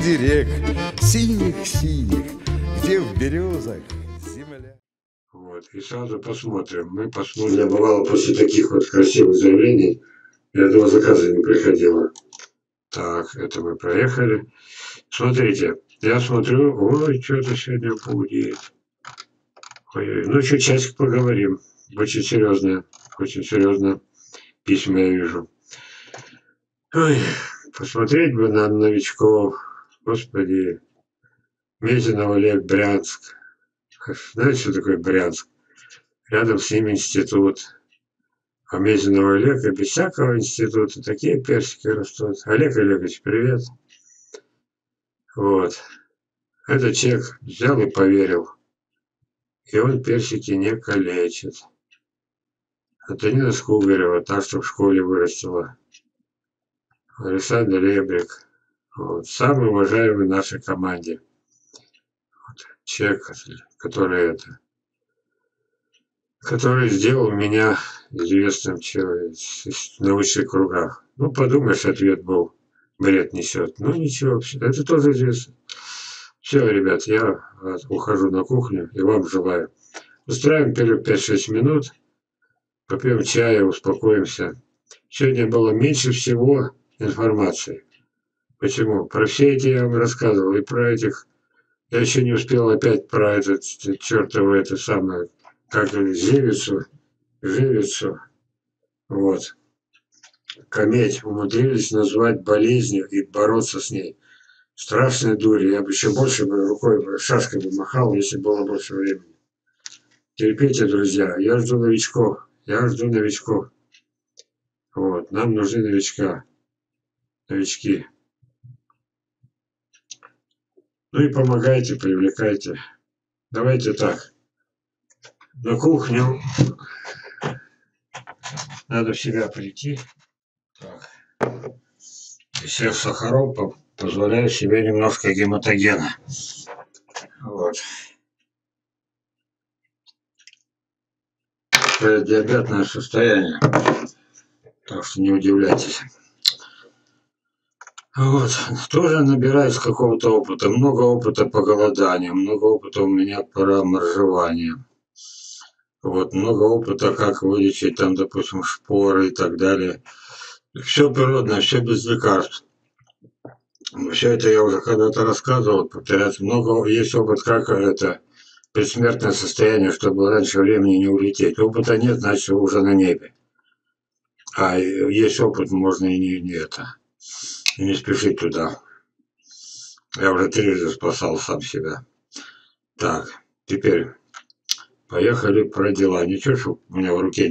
среди рек, синих-синих, где в березах земля. Вот, и сразу посмотрим. Мы посмотрим. Бывало после таких вот красивых заявлений, ни одного заказа не приходило. Так, это мы проехали. Смотрите, я смотрю, ой, что-то сегодня будет. Ой, ну, чуть часик поговорим. Очень серьезно письма я вижу. Ой, посмотреть бы на новичков. Господи. Мезенов Олег, Брянск. Знаете, что такое Брянск? Рядом с ним институт. А Мезенов Олег, и без всякого института такие персики растут. Олег Олегович, привет. Вот. Этот человек взял и поверил. И он персики не калечит. Антонина Скугарева, та, что в школе вырастила. Александр Лебрик. Вот. Самый уважаемый в нашей команде. Вот. Человек, который сделал меня известным в научных кругах. Ну, подумаешь, ответ был, бред несет. Ну, ничего, это тоже известно. Все, ребят, я ухожу на кухню и вам желаю. Устраиваем перерыв 5-6 минут, попьем чая, успокоимся. Сегодня было меньше всего информации. Почему? Про все эти я вам рассказывал, и про этих... Я еще не успел опять про этот чертово это самое, как Живицу. Вот. Кометь умудрились назвать болезнью и бороться с ней. Страшная дурь. Я бы еще больше рукой, шашкой бы махал, если было больше времени. Терпите, друзья. Я жду новичков. Вот. Нам нужны новички. Ну и помогайте, привлекайте. Давайте так. На кухню. Надо в себя прийти. Так. Сев сахаром, позволяю себе немножко гематогена. Вот. Это диабетное состояние. Так что не удивляйтесь. Вот. Тоже набираюсь какого-то опыта. Много опыта по голоданию. Много опыта у меня по моржеванию. Вот. Много опыта, как вылечить там, допустим, шпоры и так далее. Все природное, все без лекарств. Все это я уже когда-то рассказывал, повторяться. Много есть опыт, как это предсмертное состояние, чтобы раньше времени не улететь. Опыта нет, значит, уже на небе. А есть опыт, можно и не спешить туда. Я уже 3 раза спасал сам себя. Так, теперь поехали про дела. Ничего, что у меня в руке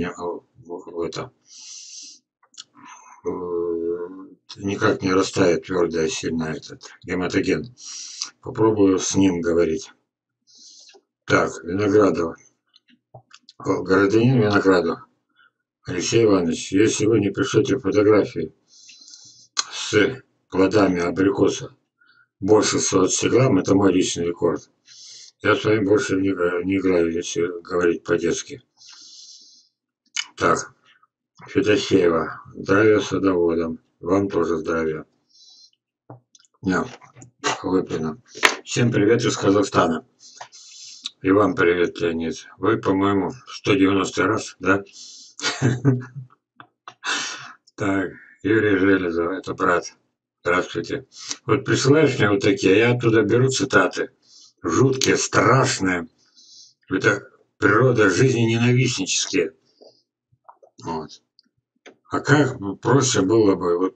никак не растает твердая сильно этот гематоген. Попробую с ним говорить. Так, Виноградов. Гражданин Виноградов. Алексей Иванович, если вы не пришлете фотографии с плодами абрикоса больше 120 грамм, это мой личный рекорд. Я с вами больше не играю, если говорить по-детски. Так, Федосеева. Здравия садоводам. Вам тоже здравия. Выпьено. Всем привет из Казахстана. И вам привет, Леонид. Вы, по-моему, 190 раз, да? Так, Юрий Железов, это брат. Здравствуйте. Вот присылаешь мне вот такие, я оттуда беру цитаты. Жуткие, страшные. Это природа жизни ненавистнические. Вот. А как проще было бы,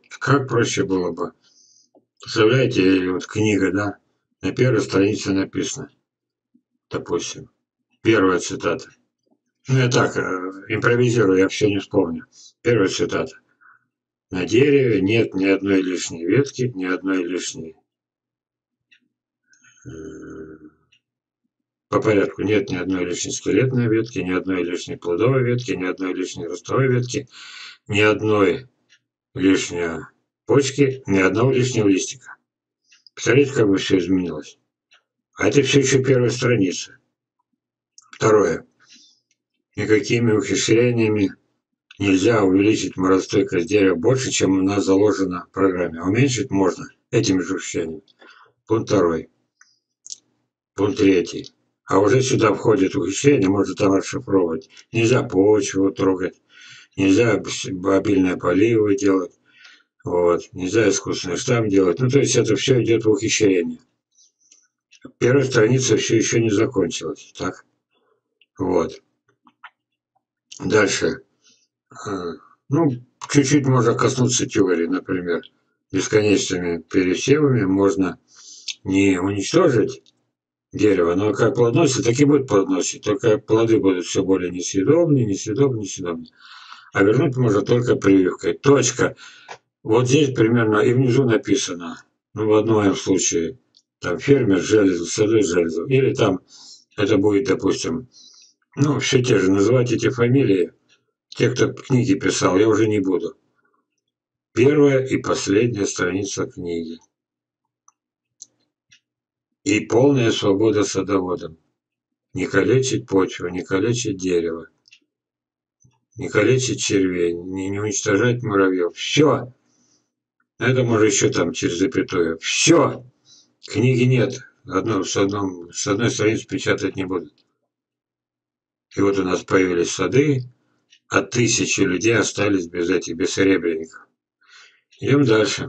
Представляете, вот книга, да, на первой странице написано, допустим, первая цитата. Ну, я так импровизирую, я все не вспомню. Первая цитата. На дереве нет ни одной лишней ветки, ни одной лишней. По порядку. Нет ни одной лишней скелетной ветки, ни одной лишней плодовой ветки, ни одной лишней ростовой ветки, ни одной лишней почки, ни одного лишнего листика. Представляете, как бы все изменилось? А это все еще первая страница. Второе. Никакими ухищрениями нельзя увеличить морозостойкость дерева больше, чем у нас заложено в программе. А уменьшить можно этими же ухищрениями. Пункт второй. Пункт третий. А уже сюда входит ухищрение, можно там расшифровывать. Нельзя почву трогать, нельзя обильные поливы делать, вот, нельзя искусственный штамм делать. Ну, то есть это все идет в ухищрение. Первая страница все еще не закончилась, так? Вот. Дальше. Ну, чуть-чуть можно коснуться теории, например. Бесконечными пересевами можно не уничтожить дерево, но как плодоносит, так и будет плодоносить. Только плоды будут все более несъедобные, несъедобные, несъедобные. А вернуть можно только прививкой. Точка. Вот здесь примерно и внизу написано. Ну, в одном моем случае. Там фермер железу, сады железу. Или там это будет, допустим, ну, все те же. Называть эти фамилии. Те, кто книги писал, я уже не буду. Первая и последняя страница книги. И полная свобода садоводам. Не калечить почву, не калечить дерево, не калечить червей, не уничтожать муравьев. Все. Это можно еще там через запятую. Все. Книги нет. С одной страницы печатать не будут. И вот у нас появились сады, а тысячи людей остались без этих бессеребренников. Идем дальше.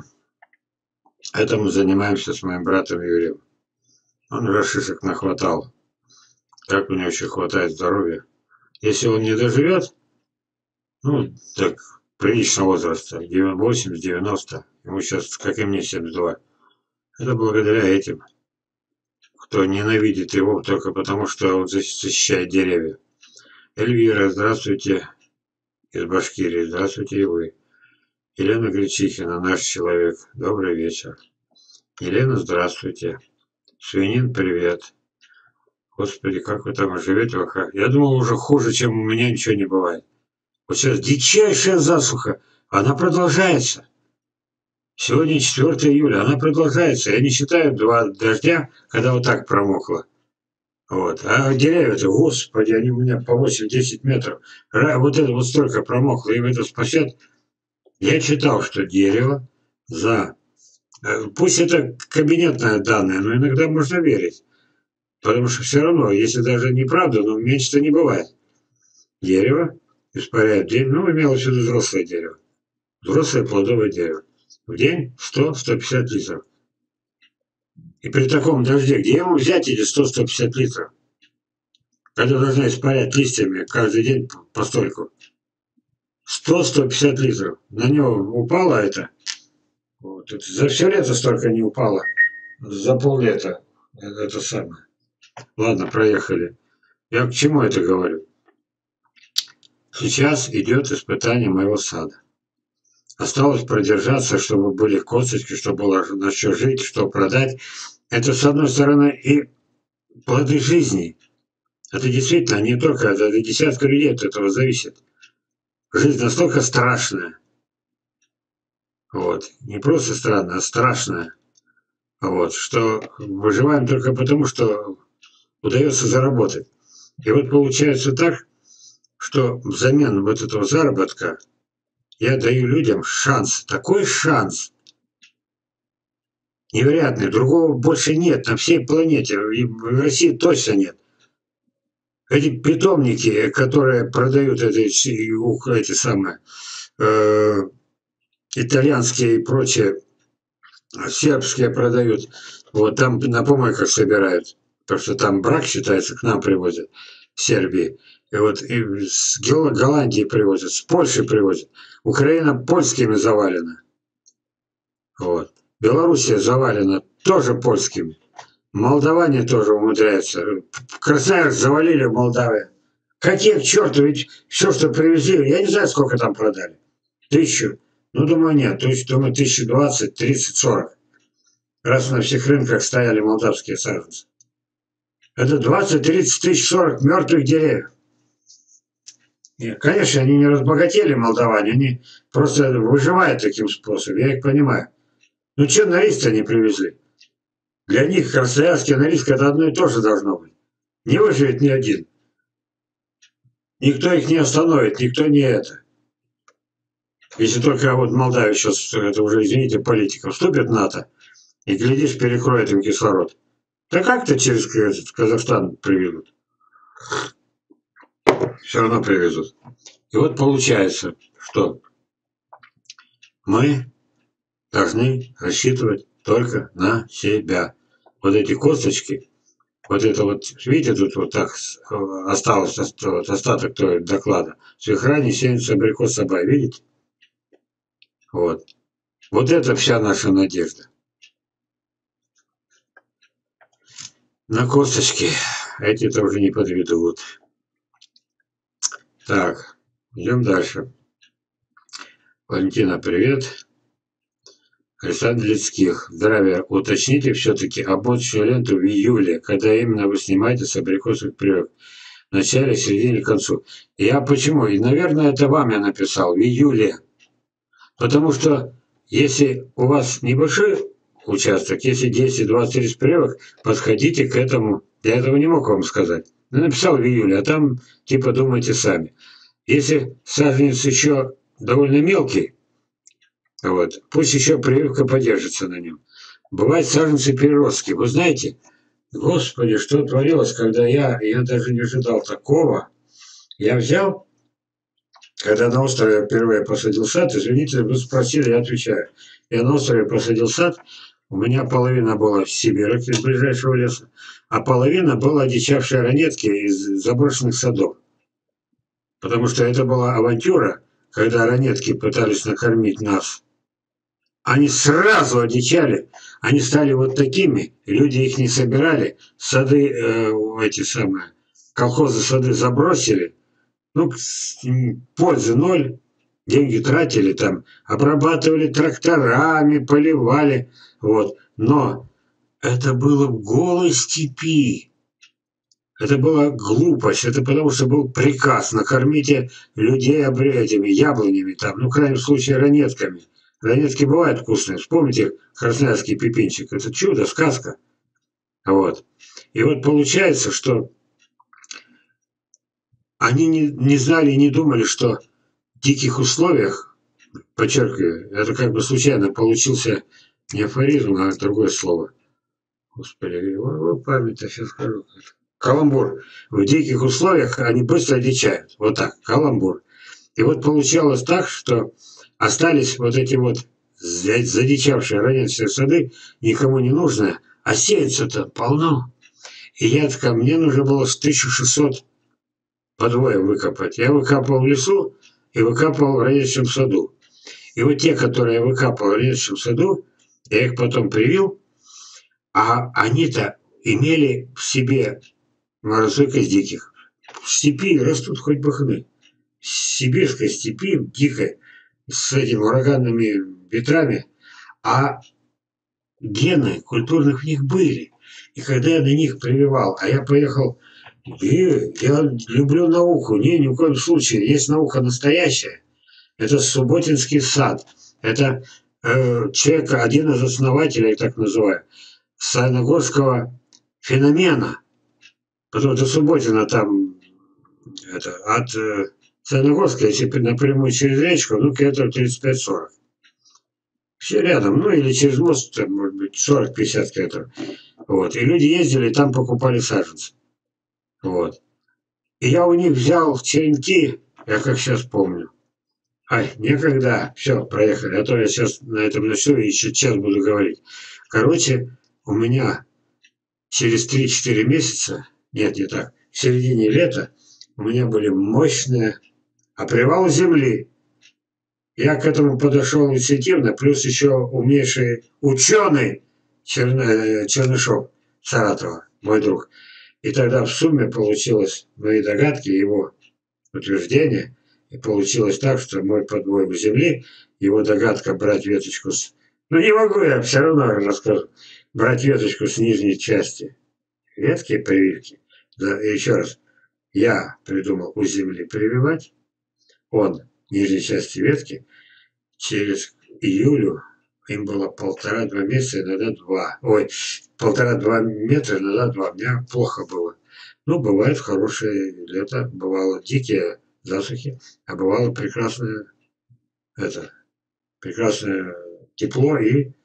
Этим занимаемся с моим братом Юрием. Он уже шишек нахватал. Как у него еще хватает здоровья. Если он не доживет, ну, так, приличного возраста, 80-90, ему сейчас, как и мне, 72. Это благодаря этим, кто ненавидит его только потому, что он защищает деревья. Эльвира, здравствуйте, из Башкирии, здравствуйте и вы. Елена Гречихина, наш человек, добрый вечер. Елена, здравствуйте. Свинин, привет. Господи, как вы там живете? Я думал, уже хуже, чем у меня, ничего не бывает. Вот сейчас дичайшая засуха, она продолжается. Сегодня 4 июля, она продолжается. Я не считаю 2 дождя, когда вот так промокло. Вот. А деревья-то, господи, они у меня по 8-10 метров. Вот это вот столько промокло, им это спасет. Я читал, что дерево за... Пусть это кабинетное данное, но иногда можно верить. Потому что все равно, если даже неправда, но меньше-то не бывает. Дерево испаряет день, ну, имелось в виду взрослое дерево. Взрослое плодовое дерево. В день 100-150 литров. И при таком дожде, где ему взять эти 100-150 литров? Когда должна испарять листьями каждый день постольку. 100-150 литров. На него упало это. Вот. Это за все лето столько не упало. За поллета. Это самое. Ладно, проехали. Я к чему это говорю? Сейчас идет испытание моего сада. Осталось продержаться, чтобы были косточки, чтобы было на что жить, что продать. Это, с одной стороны, и плоды жизни. Это действительно не только, это десятка людей от этого зависит. Жизнь настолько страшная. Вот. Не просто странная, а страшная. Вот. Что выживаем только потому, что удается заработать. И вот получается так, что взамен вот этого заработка я даю людям шанс. Такой шанс. Невероятный. Другого больше нет на всей планете. В России точно нет. Эти питомники, которые продают эти самые итальянские и прочие, сербские продают, вот там на помойках собирают, потому что там брак считается, к нам привозят, в Сербии. И вот и с Голландии привозят, с Польши привозят. Украина польскими завалена. Вот. Белоруссия завалена тоже польскими. Молдаване тоже умудряются. Красноярск завалили в Молдавии. Какие к черту, ведь все, что привезли, я не знаю, сколько там продали. 1000. Ну, думаю, нет. То есть, думаю, 1020, 30, 40. Раз на всех рынках стояли молдавские саженцы. Это 20, 30 тысяч, 40 мертвых деревьев. Нет, конечно, они не разбогатели, молдаване. Они просто выживают таким способом. Я их понимаю. Ну, что на риск-то не привезли? Для них красноярский Норильск это одно и то же должно быть. Не выживет ни один. Никто их не остановит, никто не это. Если только вот Молдавия сейчас, это уже, извините, политика, вступит в НАТО, И, глядишь, перекроет им кислород. Да как-то через Казахстан привезут. Все равно привезут. И вот получается, что мы должны рассчитывать только на себя. Вот эти косточки, вот это вот, видите, тут вот так осталось вот остаток того доклада. В их ране сеется абрикос сабай, видите? Вот. Вот это вся наша надежда. На косточки эти-то уже не подведут. Так, идем дальше. Валентина, привет. Александр Лицких. Здравия. Уточните все-таки обмоточную ленту в июле, когда именно вы снимаете с абрикосовых прививок. В начале, в середине, к концу. Я почему? И, наверное, это вам я написал. В июле. Потому что если у вас небольшой участок, если 10, 20, 30 прививок, подходите к этому. Я этого не мог вам сказать. Я написал в июле, а там типа думайте сами. Если саженец еще довольно мелкий, вот, пусть еще прививка подержится на нем. Бывают саженцы-переростки. Вы знаете, господи, что творилось, когда я даже не ожидал такого. Я взял, когда на острове впервые посадил сад, извините, вы спросили, я отвечаю. Я на острове посадил сад, у меня половина была в Сибирах из ближайшего леса, а половина была одичавшие ранетки из заброшенных садов. Потому что это была авантюра, когда ранетки пытались накормить нас. Они сразу одичали, они стали вот такими, люди их не собирали, сады, эти самые, колхозы сады забросили, ну, пользы ноль, деньги тратили там, обрабатывали тракторами, поливали, вот, но это было в голой степи. Это была глупость, это потому что был приказ, накормите людей этими яблонями, там, ну, в крайнем случае, ранетками. Ранетки бывают вкусные, вспомните красноярский пепинчик, это чудо, сказка. Вот. И вот получается, что они не знали и не думали, что в диких условиях, подчеркиваю, это как бы случайно получился не афоризм, а другое слово. Господи, память, я сейчас скажу. Каламбур. В диких условиях они быстро дичают. Вот так, каламбур. И вот получалось так, что остались вот эти вот задичавшие раненчатые сады, никому не нужные, а сеется-то полно. И я такая, мне нужно было 1600 подвоем выкопать. Я выкапывал в лесу и выкапывал в раненчатом саду. И вот те, которые я выкапывал в раненчатом саду, я их потом привил, а они-то имели в себе морозок из диких. В степи растут хоть бы хны. В сибирской степи, дикой, с этими ураганными ветрами, а гены культурных в них были. И когда я на них прививал, а я поехал, и я люблю науку, ни в коем случае, есть наука настоящая. Это Субботинский сад. Это человек, один из основателей, так называю, Саяногорского феномена. Потому что Субботина там это, от Саяногорска, если напрямую через речку, ну, километров 35-40. Все рядом, ну, или через мост, там, может быть, 40-50 километров. Вот. И люди ездили, и там покупали саженцы. Вот. И я у них взял черенки, я как сейчас помню. Ай, некогда. Все, проехали. А то я сейчас на этом начну и еще час буду говорить. Короче, у меня через 3-4 месяца, нет, не так, в середине лета у меня были мощные, а привал земли. Я к этому подошел интуитивно, плюс еще умнейший ученый Чернышов Саратова, мой друг. И тогда в сумме получилось мои догадки, его утверждения, и получилось так, что мой подвой земли, его догадка брать веточку с... Ну не могу я, все равно расскажу. Брать веточку с нижней части ветки и прививки. Да, и еще раз, я придумал у земли прививать, он нижней части ветки, через июлю им было 1,5-2 месяца, иногда 2. Ой, 1,5-2 метра, иногда 2. У меня плохо было. Ну, бывает хорошее лето, бывало дикие засухи, а бывало прекрасное тепло и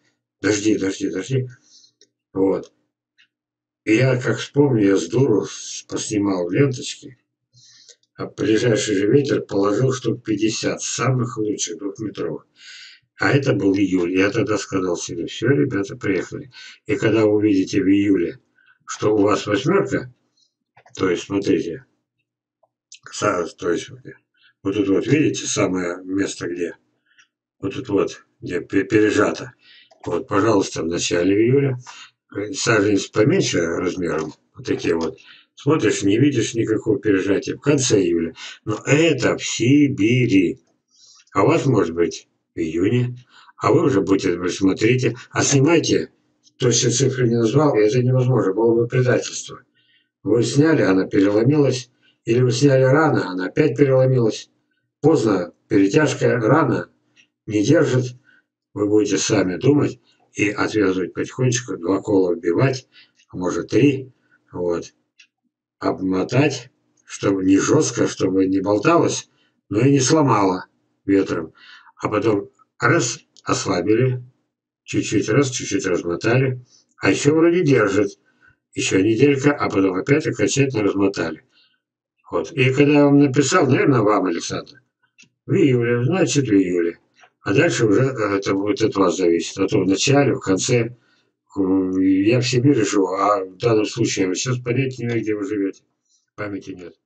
Дожди. Вот. И я, как вспомню, я с дуру поснимал ленточки, а ближайший же ветер положил штук 50 самых лучших двухметровых. А это был июль. Я тогда сказал себе, все, ребята, приехали. И когда вы увидите в июле, что у вас восьмерка, то есть, смотрите, то есть, вот тут вот, видите, самое место, где, вот тут вот, где пережато. Вот, пожалуйста, в начале июля, саженец поменьше размером, вот такие вот, смотришь, не видишь никакого пережатия в конце июля. Но это в Сибири. А у вас может быть в июне, а вы уже будете, вы смотрите, а снимайте, точно цифры не назвал, и это невозможно, было бы предательство. Вы сняли, она переломилась, или вы сняли рано, она опять переломилась. Поздно, перетяжка рано, не держит, вы будете сами думать и отвязывать потихонечку, 2 кола вбивать, а может 3, вот, обмотать, чтобы не жестко, чтобы не болталось, но и не сломало ветром. А потом раз, ослабили, чуть-чуть раз, чуть-чуть размотали, а еще вроде держит. Еще неделька, а потом опять окончательно размотали. Вот. И когда я вам написал, наверное, вам, Александр, в июле, значит, в июле. А дальше уже это будет от вас зависеть. А то в начале, в конце. Я в Сибири живу, а в данном случае я сейчас понятия не имею, где вы живете. Памяти нет.